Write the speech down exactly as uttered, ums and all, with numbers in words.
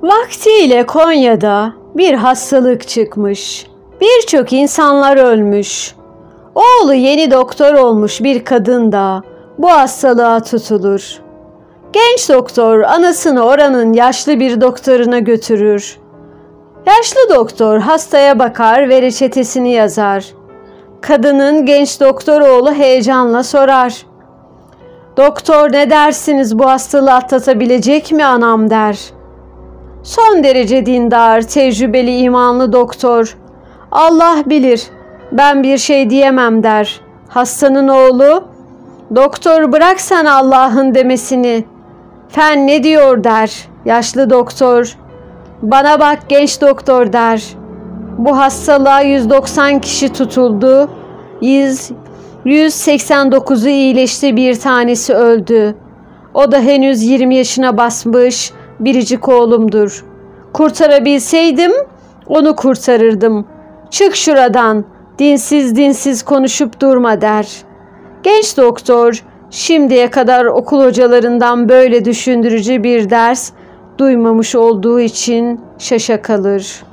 Vaktiyle Konya'da bir hastalık çıkmış. Birçok insanlar ölmüş. Oğlu yeni doktor olmuş bir kadın da bu hastalığa tutulur. Genç doktor anasını oranın yaşlı bir doktoruna götürür. Yaşlı doktor hastaya bakar ve reçetesini yazar. Kadının genç doktor oğlu heyecanla sorar. "Doktor, ne dersiniz, bu hastalığı atlatabilecek mi anam?" der. Son derece dindar, tecrübeli, imanlı doktor, "Allah bilir, ben bir şey diyemem." der. Hastanın oğlu, "Doktor, bırak sen Allah'ın demesini. Fen ne diyor?" der. Yaşlı doktor, "Bana bak genç doktor." der. Bu hastalığa yüz doksan kişi tutuldu. yüz seksen dokuzu iyileşti, bir tanesi öldü. O da henüz yirmi yaşına basmış biricik oğlumdur. Kurtarabilseydim onu kurtarırdım. Çık şuradan, dinsiz dinsiz konuşup durma der. Genç doktor şimdiye kadar okul hocalarından böyle düşündürücü bir ders duymamış olduğu için şaşa kalır.